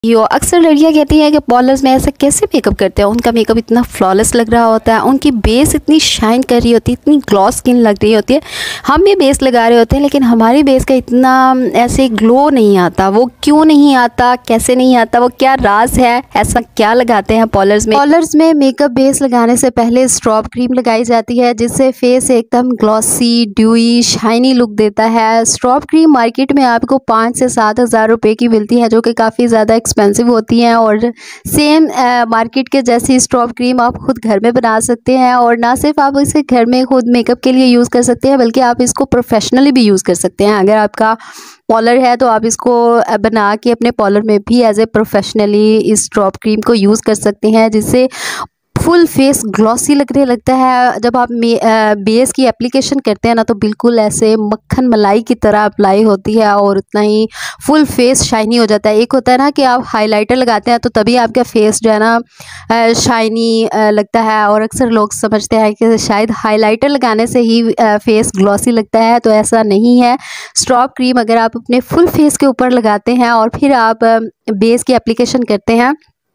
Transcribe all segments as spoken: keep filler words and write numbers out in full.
यो अक्सर लड़कियां कहती हैं कि पार्लर्स में ऐसा कैसे मेकअप करते हैं, उनका मेकअप इतना फ्लॉलेस लग रहा होता है, उनकी बेस इतनी शाइन कर रही होती है, इतनी ग्लॉस स्किन लग रही होती है। हम भी बेस लगा रहे होते हैं लेकिन हमारी बेस का इतना ऐसे ग्लो नहीं आता। वो क्यों नहीं आता, कैसे नहीं आता, वो क्या राज है, ऐसा क्या लगाते हैं पार्लर्स में। पार्लर्स में मेकअप बेस लगाने से पहले स्ट्रॉब क्रीम लगाई जाती है जिससे फेस एकदम ग्लॉसी ड्यूई शाइनी लुक देता है। स्ट्रॉब क्रीम मार्केट में आपको पाँच से सात हज़ार रुपये की मिलती है जो कि काफ़ी ज़्यादा एक्सपेंसिव होती हैं और सेम मार्केट के जैसी स्ट्रॉब क्रीम आप खुद घर में बना सकते हैं। और ना सिर्फ आप इसे घर में खुद मेकअप के लिए यूज़ कर सकते हैं बल्कि आप इसको प्रोफेशनली भी यूज़ कर सकते हैं। अगर आपका पार्लर है तो आप इसको बना के अपने पार्लर में भी एज ए प्रोफेशनली इस स्ट्रॉब क्रीम को यूज़ कर सकते हैं जिससे फुल फेस ग्लॉसी लगने लगता है। जब आप बेस की एप्लीकेशन करते हैं ना तो बिल्कुल ऐसे मक्खन मलाई की तरह अप्लाई होती है और उतना ही फुल फेस शाइनी हो जाता है। एक होता है ना कि आप हाइलाइटर लगाते हैं तो तभी आपका फेस जो है ना शाइनी लगता है और अक्सर लोग समझते हैं कि शायद हाइलाइटर लगाने से ही फेस ग्लॉसी लगता है, तो ऐसा नहीं है। स्ट्रॉब क्रीम अगर आप अपने फुल फेस के ऊपर लगाते हैं और फिर आप बेस की एप्लीकेशन करते हैं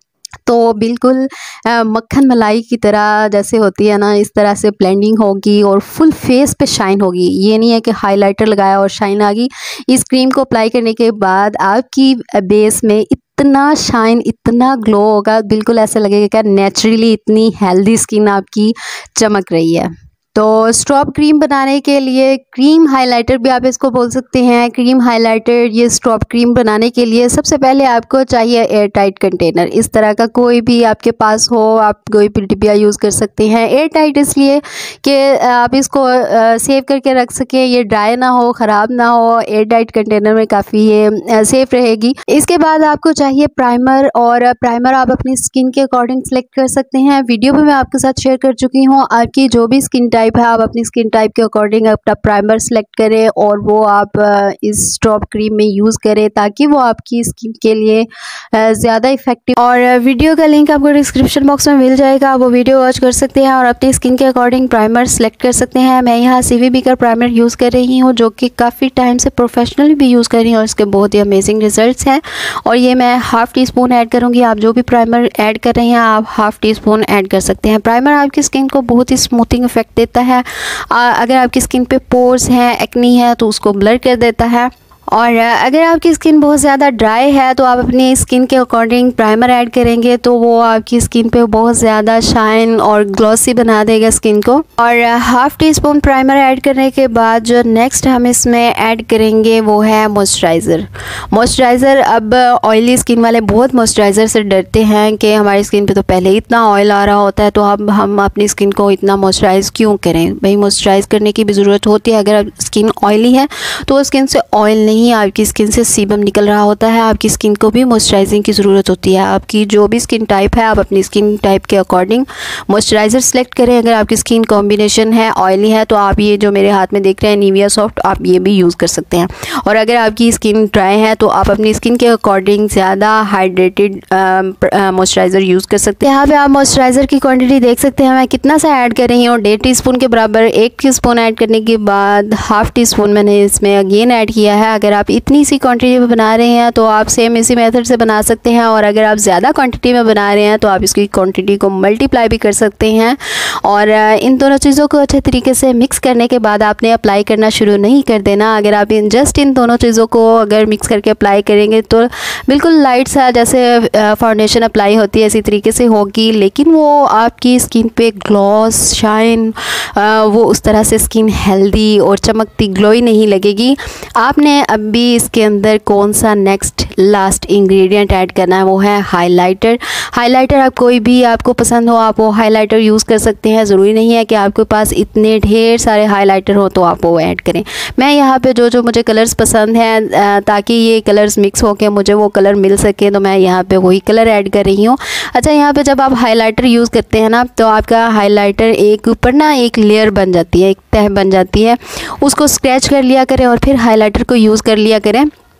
तो बिल्कुल मक्खन मलाई की तरह जैसे होती है ना, इस तरह से ब्लेंडिंग होगी और फुल फेस पे शाइन होगी। ये नहीं है कि हाइलाइटर लगाया और शाइन आ गई। इस क्रीम को अप्लाई करने के बाद आपकी बेस में इतना शाइन, इतना ग्लो होगा, बिल्कुल ऐसा लगेगा कि नेचुरली इतनी हेल्दी स्किन आपकी चमक रही है। तो स्ट्रॉब क्रीम बनाने के लिए क्रीम हाइलाइटर भी आप इसको बोल सकते हैं। क्रीम हाइलाइटर ये स्ट्रॉब क्रीम बनाने के लिए सबसे पहले आपको चाहिए एयर टाइट कंटेनर। इस तरह का कोई भी आपके पास हो, आप कोई भी डिब्बिया यूज़ कर सकते हैं। एयर टाइट इसलिए कि आप इसको सेव करके रख सकें, ये ड्राई ना हो, ख़राब ना हो। एयर टाइट कंटेनर में काफ़ी ये सेफ रहेगी। इसके बाद आपको चाहिए प्राइमर, और प्राइमर आप अपनी स्किन के अकॉर्डिंग सेलेक्ट कर सकते हैं। वीडियो में मैं आपके साथ शेयर कर चुकी हूँ। आपकी जो भी स्किन टाइप है आप अपनी स्किन टाइप के अकॉर्डिंग अपना प्राइमर सेलेक्ट करें और वो आप इस स्ट्रॉब क्रीम में यूज़ करें ताकि वो आपकी स्किन के लिए ज़्यादा इफेक्टिव। और वीडियो का लिंक आपको डिस्क्रिप्शन बॉक्स में मिल जाएगा, वो वीडियो वॉच कर सकते हैं और अपनी स्किन के अकॉर्डिंग प्राइमर सेलेक्ट कर सकते हैं। मैं यहाँ सीवीबी का प्राइमर यूज़ कर रही हूँ जो कि काफ़ी टाइम से प्रोफेशनली भी यूज़ कर रही हूँ और इसके बहुत ही अमेजिंग रिजल्ट्स हैं। और ये मैं हाफ़ टी स्पून ऐड करूँगी। आप जो भी प्राइमर ऐड कर रहे हैं आप हाफ़ टी स्पून ऐड कर सकते हैं। प्राइमर आपकी स्किन को बहुत ही स्मूथिंग इफेक्ट देता है। अगर आपकी स्किन पे पोर्स हैं, एक्नी है तो उसको ब्लर कर देता है। और अगर आपकी स्किन बहुत ज़्यादा ड्राई है तो आप अपनी स्किन के अकॉर्डिंग प्राइमर ऐड करेंगे तो वो आपकी स्किन पे बहुत ज़्यादा शाइन और ग्लॉसी बना देगा स्किन को। और half teaspoon primer add करने के बाद जो नेक्स्ट हम इसमें ऐड करेंगे वो है मॉइस्चराइज़र। मॉइस्चराइज़र, अब ऑयली स्किन वाले बहुत मॉइस्चराइज़र से डरते हैं कि हमारी स्किन पे तो पहले ही इतना ऑयल आ रहा होता है तो अब हम अपनी स्किन को इतना मॉइस्चराइज़ क्यों करें। भाई मॉइस्चराइज़ करने की भी ज़रूरत होती है। अगर स्किन ऑयली है तो स्किन से ऑयल नहीं, आपकी स्किन से सीबम निकल रहा होता है, आपकी स्किन को भी मॉइस्चराइजिंग की ज़रूरत होती है। आपकी जो भी स्किन टाइप है आप अपनी स्किन टाइप के अकॉर्डिंग मॉइस्चराइज़र सेलेक्ट करें। अगर आपकी स्किन कॉम्बिनेशन है ऑयली है तो आप ये जो मेरे हाथ में देख रहे हैं निविया सॉफ्ट, आप ये भी यूज़ कर सकते हैं। और अगर आपकी स्किन ड्राई है तो आप अपनी स्किन के अकॉर्डिंग ज़्यादा हाइड्रेटेड मॉइस्चराइज़र यूज़ कर सकते हैं। यहाँ पे आप मॉइस्चराइज़र की क्वांटिटी देख सकते हैं मैं कितना सा ऐड कर रही हूँ। डेढ़ टी स्पून के बराबर एक टी स्पून ऐड करने के बाद हाफ़ टी स्पून मैंने इसमें अगेन ऐड किया है। अगर आप इतनी सी क्वांटिटी में बना रहे हैं तो आप सेम इसी मेथड से बना सकते हैं और अगर आप ज़्यादा क्वांटिटी में बना रहे हैं तो आप इसकी क्वांटिटी को मल्टीप्लाई भी कर सकते हैं। और इन दोनों चीज़ों को अच्छे तरीके से मिक्स करने के बाद आपने अप्लाई करना शुरू नहीं कर देना। अगर आप इन जस्ट इन दोनों चीज़ों को अगर मिक्स करके अप्लाई करेंगे तो बिल्कुल लाइट सा जैसे फाउंडेशन अप्लाई होती है इसी तरीके से होगी, लेकिन वो आपकी स्किन पे ग्लॉस शाइन वो उस तरह से स्किन हेल्दी और चमकती ग्लोई नहीं लगेगी। आपने अभी इसके अंदर कौन सा नेक्स्ट लास्ट इंग्रेडिएंट ऐड करना है वो है हाइलाइटर। हाइलाइटर आप कोई भी आपको पसंद हो आप वो हाइलाइटर यूज़ कर सकते हैं। ज़रूरी नहीं है कि आपके पास इतने ढेर सारे हाइलाइटर हो तो आप वो ऐड करें। मैं यहाँ पे जो जो मुझे कलर्स पसंद हैं ताकि ये कलर्स मिक्स होकर मुझे वो कलर मिल सके तो मैं यहाँ पे वही कलर ऐड कर रही हूँ। अच्छा, यहाँ पे जब आप हाइलाइटर यूज़ करते हैं ना तो आपका हाइलाइटर एक ऊपर ना एक लेयर बन जाती है, एक तह बन जाती है, उसको स्क्रैच कर लिया करें और फिर हाइलाइटर को यूज़ कर लिया करें।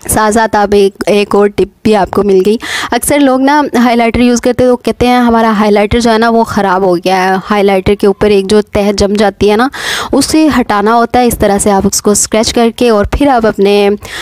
साथ साथ आप एक एक और टिप भी आपको मिल गई। अक्सर लोग ना हाइलाइटर यूज़ करते हैं तो कहते हैं हमारा हाइलाइटर जो है ना वो ख़राब हो गया है। हाइलाइटर के ऊपर एक जो तह जम जाती है ना, उसे हटाना होता है। इस तरह से आप उसको स्क्रैच करके और फिर आप अपने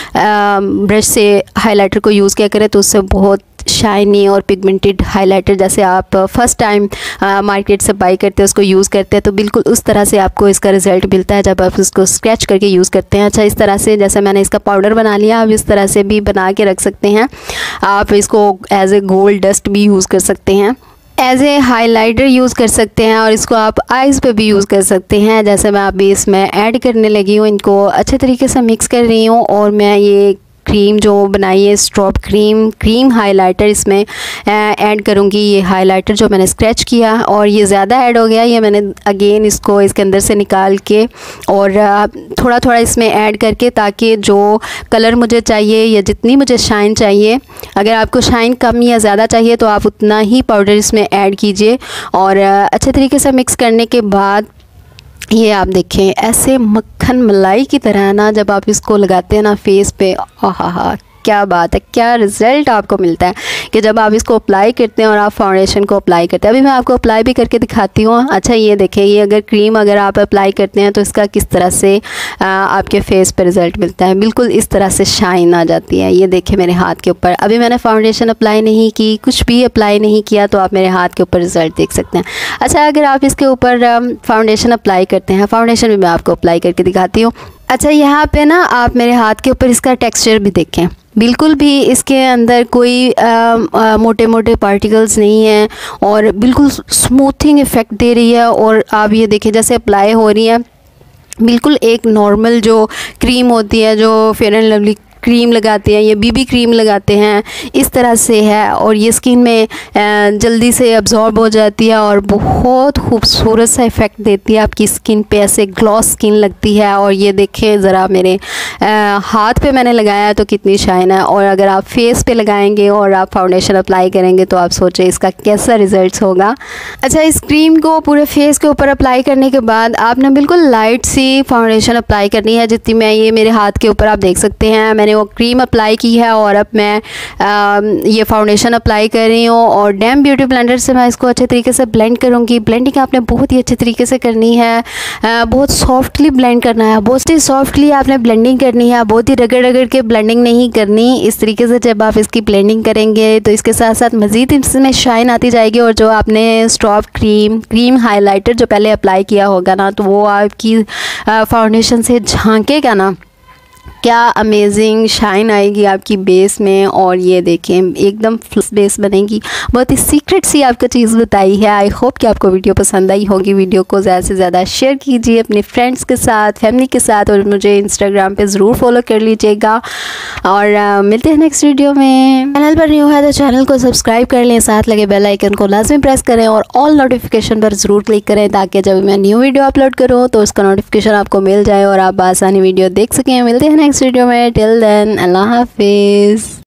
ब्रश से हाइलाइटर को यूज़ किया करें तो उससे बहुत शाइनी और पिगमेंटेड हाइलाइटर, जैसे आप फ़र्स्ट टाइम मार्केट से बाई करते हैं उसको यूज़ करते हैं तो बिल्कुल उस तरह से आपको इसका रिज़ल्ट मिलता है जब आप उसको स्क्रैच करके यूज़ करते हैं। अच्छा, इस तरह से जैसे मैंने इसका पाउडर बना लिया, आप इस तरह से भी बना के रख सकते हैं। आप इसको एज ए गोल्ड डस्ट भी यूज़ कर सकते हैं, एज ए हाईलाइटर यूज़ कर सकते हैं और इसको आप आइज़ पे भी यूज़ कर सकते हैं। जैसे मैं अभी इसमें ऐड करने लगी हूँ, इनको अच्छे तरीके से मिक्स कर रही हूँ और मैं ये क्रीम जो बनाई है स्ट्रॉप क्रीम क्रीम हाइलाइटर इसमें ऐड करूँगी। ये हाइलाइटर जो मैंने स्क्रैच किया और ये ज़्यादा ऐड हो गया, ये मैंने अगेन इसको इसके अंदर से निकाल के और थोड़ा थोड़ा इसमें ऐड करके, ताकि जो कलर मुझे चाहिए या जितनी मुझे शाइन चाहिए, अगर आपको शाइन कम या ज़्यादा चाहिए तो आप उतना ही पाउडर इसमें ऐड कीजिए। और अच्छे तरीके से मिक्स करने के बाद ये आप देखें ऐसे मक्खन मलाई की तरह ना, जब आप इसको लगाते हैं ना फेस पे, आहा हा क्या बात है, क्या रिज़ल्ट आपको मिलता है कि जब आप इसको अप्लाई करते हैं और आप फाउंडेशन को अप्लाई करते हैं। अभी मैं आपको अप्लाई भी करके दिखाती हूँ। अच्छा, ये देखें, ये अगर क्रीम अगर आप अप्लाई करते हैं तो इसका किस तरह से आ, आपके फेस पर रिज़ल्ट मिलता है। बिल्कुल इस तरह से शाइन आ जाती है। ये देखें मेरे हाथ के ऊपर, अभी मैंने फाउंडेशन अप्लाई नहीं की, कुछ भी अप्लाई नहीं किया, तो आप मेरे हाथ के ऊपर रिज़ल्ट देख सकते हैं। अच्छा, अगर आप इसके ऊपर फाउंडेशन अप्लाई करते हैं, फाउंडेशन भी मैं आपको अप्लाई करके दिखाती हूँ। अच्छा, यहाँ पे ना आप मेरे हाथ के ऊपर इसका टेक्सचर भी देखें, बिल्कुल भी इसके अंदर कोई आ, आ, मोटे मोटे पार्टिकल्स नहीं हैं और बिल्कुल स्मूथिंग इफ़ेक्ट दे रही है। और आप ये देखें जैसे अप्लाई हो रही है, बिल्कुल एक नॉर्मल जो क्रीम होती है, जो फेयर एंड लवली क्रीम लगाते हैं या बीबी क्रीम लगाते हैं, इस तरह से है। और ये स्किन में जल्दी से अब्जॉर्ब हो जाती है और बहुत खूबसूरत सा इफ़ेक्ट देती है आपकी स्किन पे, ऐसे ग्लॉस स्किन लगती है। और ये देखें ज़रा मेरे आ, हाथ पे मैंने लगाया तो कितनी शाइन है। और अगर आप फेस पे लगाएंगे और आप फाउंडेशन अप्लाई करेंगे तो आप सोचें इसका कैसा रिज़ल्ट होगा। अच्छा, इस क्रीम को पूरे फेस के ऊपर अप्लाई करने के बाद आपने बिल्कुल लाइट सी फाउंडेशन अप्लाई करनी है, जितनी मैं ये मेरे हाथ के ऊपर आप देख सकते हैं मैंने वो क्रीम अप्लाई की है और अब मैं आ, ये फाउंडेशन अप्लाई कर रही हूँ। और डैम ब्यूटी ब्लेंडर से मैं इसको अच्छे तरीके से ब्लेंड करूँगी। ब्लेंडिंग आपने बहुत ही अच्छे तरीके से करनी है, आ, बहुत सॉफ्टली ब्लेंड करना है, बहुत ही सॉफ्टली आपने ब्लेंडिंग करनी है, बहुत ही रगड़ रगड़ के ब्लेंडिंग नहीं करनी। इस तरीके से जब आप इसकी ब्लेंडिंग करेंगे तो इसके साथ साथ मज़ीद इसमें शाइन आती जाएगी। और जो आपने स्ट्रॉप क्रीम क्रीम हाइलाइटर जो पहले अप्लाई किया होगा ना, तो वो आपकी फाउंडेशन से झांकेगा ना, क्या अमेजिंग शाइन आएगी आपकी बेस में। और ये देखें एकदम फ्लस बेस बनेगी। बहुत ही सीक्रेट सी आपको चीज़ बताई है। आई होप कि आपको वीडियो पसंद आई होगी। वीडियो को ज़्यादा से ज़्यादा शेयर कीजिए अपने फ्रेंड्स के साथ, फैमिली के साथ, और मुझे इंस्टाग्राम पे ज़रूर फॉलो कर लीजिएगा। और आ, मिलते हैं नेक्स्ट वीडियो में। चैनल पर न्यू है तो चैनल को सब्सक्राइब कर लें, साथ लगे बेल आइकन को लाजमी प्रेस करें और ऑल नोटिफिकेशन पर ज़रूर क्लिक करें, ताकि जब मैं न्यू वीडियो अपलोड करूँ तो उसका नोटिफिकेशन आपको मिल जाए और आप आसानी वीडियो देख सकें। मिलते हैं नेक्स्ट वीडियो में। टिल देन, अल्लाह हाफिज़।